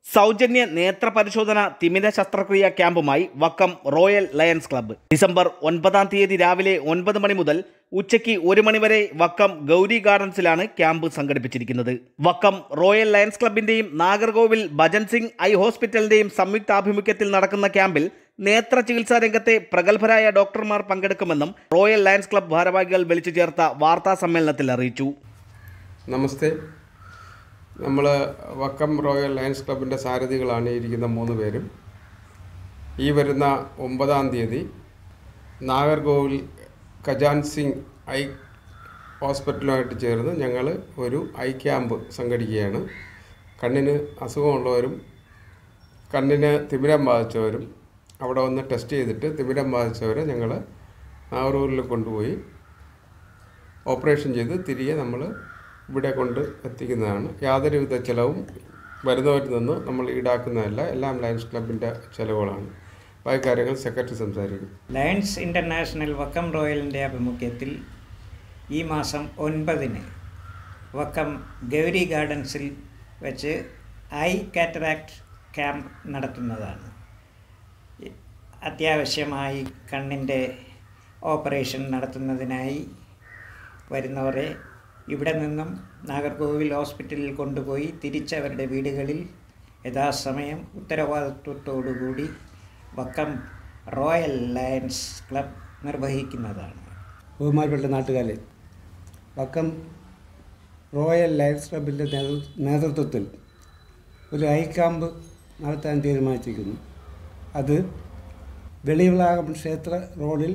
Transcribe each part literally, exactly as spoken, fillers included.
സൗജന്യ നേത്ര പരിശോധന തിമിര ശസ്ത്രക്രിയ ക്യാമ്പുമായി Vakkam royal lions club December ഒൻപതാം തീയതി രാവിലെ ഒൻപത് മണി മുതൽ ഉച്ചയ്ക്ക് ഒരു മണിവരെ വക്കം ഗൗരി ഗാർഡൻസിലാണ് ക്യാമ്പ് സംഘടിപ്പിച്ചിരിക്കുന്നത്. വക്കം റോയൽ ലയൻസ് ക്ലബിന്റെയും നാഗർകോവിൽ ഭജൻ സിംഗ് ഐ ഹോസ്പിറ്റലിന്റെയും സംയുക്താഭിമുഖ്യത്തിൽ നടക്കുന്ന ക്യാമ്പിൽ നേത്ര ചികിത്സാ രംഗത്തെ പ്രഗത്ഭരായ ഡോക്ടർമാർ പങ്കെടുക്കുമെന്നും റോയൽ ലയൻസ് ക്ലബ്ബ് ഭാരവാഹികൾ വിളിച്ചു ചേർത്ത വാർത്താ സമ്മേളനത്തിൽ അറിയിച്ചു. നമസ്തേ. നമ്മൾ വക്കം റോയൽ ലയൻസ് ക്ലബിൻ്റെ സാരഥികളാണ് ഇരിക്കുന്ന മൂന്ന് പേരും. ഈ വരുന്ന ഒമ്പതാം തീയതി നാഗർകോവിൽ ഭജൻ സിംഗ് ഐ ഹോസ്പിറ്റലുമായിട്ട് ചേർന്ന് ഞങ്ങൾ ഒരു ഐ ക്യാമ്പ് സംഘടിക്കുകയാണ്. കണ്ണിന് അസുഖമുള്ളവരും കണ്ണിന് തിമിരം ബാധിച്ചവരും അവിടെ വന്ന് ടെസ്റ്റ് ചെയ്തിട്ട് തിമിരം ബാധിച്ചവരെ ഞങ്ങൾ നാഗർകോവിലിൽ കൊണ്ടുപോയി ഓപ്പറേഷൻ ചെയ്ത് തിരികെ നമ്മൾ ഇവിടെ കൊണ്ട് എത്തിക്കുന്നതാണ്. യാതൊരുവിധ ചിലവും വരുന്നവരിൽ നിന്ന് നമ്മൾ ഈടാക്കുന്നതല്ല. എല്ലാം ലയൻസ് ക്ലബിൻ്റെ ചിലവുകളാണ്. ബാക്കി കാര്യങ്ങൾ സെക്രട്ടറി സംസാരിക്കും. ലയൻസ് ഇൻ്റർനാഷണൽ വക്കം റോയലിൻ്റെ ആഭിമുഖ്യത്തിൽ ഈ മാസം ഒൻപതിന് വക്കം ഗൗരി ഗാർഡൻസിൽ വെച്ച് ഐ കാറ്ററാക്ട് ക്യാമ്പ് നടത്തുന്നതാണ്. അത്യാവശ്യമായി കണ്ണിൻ്റെ ഓപ്പറേഷൻ നടത്തുന്നതിനായി വരുന്നവരെ ഇവിടെ നിന്നും നാഗർകോവിൽ ഹോസ്പിറ്റലിൽ കൊണ്ടുപോയി തിരിച്ചവരുടെ വീടുകളിൽ യഥാസമയം ഉത്തരവാദിത്വത്തോടുകൂടി വക്കം റോയൽ ലയൻസ് ക്ലബ് നിർവഹിക്കുന്നതാണ്. ബഹുമാനപ്പെട്ട നാട്ടുകാരെ, വക്കം റോയൽ ലയൻസ് ക്ലബിൻ്റെ നേതൃത്വത്തിൽ ഒരു ഐ ക്യാമ്പ് നടത്താൻ തീരുമാനിച്ചിരിക്കുന്നു. അത് വെളിവിളാകം ക്ഷേത്ര റോഡിൽ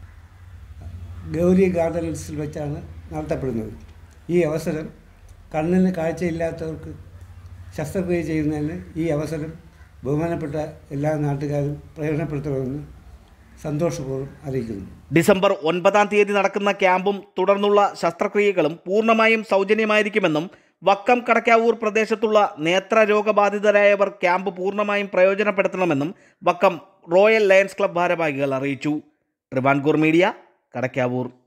ഗൗരി ഗാർഡൻസിൽ വെച്ചാണ് നടത്തപ്പെടുന്നത്. ഈ അവസരം കണ്ണിന് കാഴ്ചയില്ലാത്തവർക്ക് ശസ്ത്രക്രിയ ചെയ്യുന്നതിന് ഈ അവസരം ബഹുമാനപ്പെട്ട എല്ലാ നാട്ടുകാരും പ്രയോജനപ്പെടുത്തണമെന്ന് സന്തോഷപൂർവ്വം അറിയിക്കുന്നു. ഡിസംബർ ഒൻപതാം തീയതി നടക്കുന്ന ക്യാമ്പും തുടർന്നുള്ള ശസ്ത്രക്രിയകളും പൂർണ്ണമായും സൗജന്യമായിരിക്കുമെന്നും വക്കം കടക്കാവൂർ പ്രദേശത്തുള്ള നേത്രരോഗബാധിതരായവർ ക്യാമ്പ് പൂർണ്ണമായും പ്രയോജനപ്പെടുത്തണമെന്നും വക്കം റോയൽ ലയൻസ് ക്ലബ് ഭാരവാഹികൾ അറിയിച്ചു. ട്രിവാൻകൂർ മീഡിയ, കടക്കാവൂർ.